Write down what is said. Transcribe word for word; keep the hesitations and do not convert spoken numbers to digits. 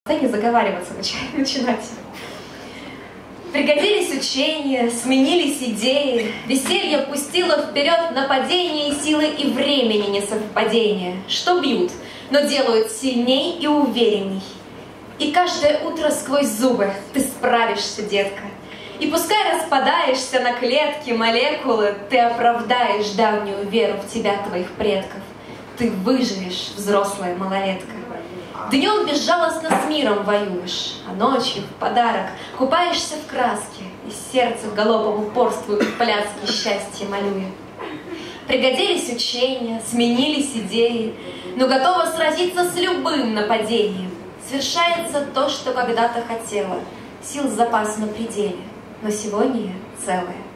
Да не заговариваться начинать. Пригодились учения, сменились идеи, веселье пустило вперед нападение, силы и времени несовпадения, что бьют, но делают сильней и уверенней. И каждое утро сквозь зубы ты справишься, детка. И пускай распадаешься на клетки, молекулы, ты оправдаешь давнюю веру в тебя, твоих предков. Ты выживешь, взрослая малолетка. Днем безжалостно с миром воюешь, а ночью в подарок купаешься в краске, и сердце в галопом упорствует в пляске счастья молюя. Пригодились учения, сменились идеи, но готова сразиться с любым нападением. Свершается то, что когда-то хотела, сил запас на пределе, но сегодня я целая.